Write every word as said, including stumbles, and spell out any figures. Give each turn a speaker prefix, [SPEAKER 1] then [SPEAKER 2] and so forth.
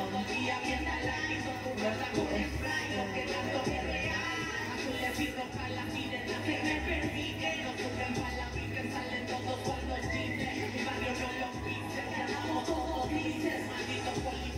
[SPEAKER 1] todo el día viendo la y con tu rosa con spray, lo que tanto me real. Azules y rojas las sirenas que me persiguen, no suben para la que salen todos con los chistes. Mi barrio no los quise, quedamos todos grises, malditos policías.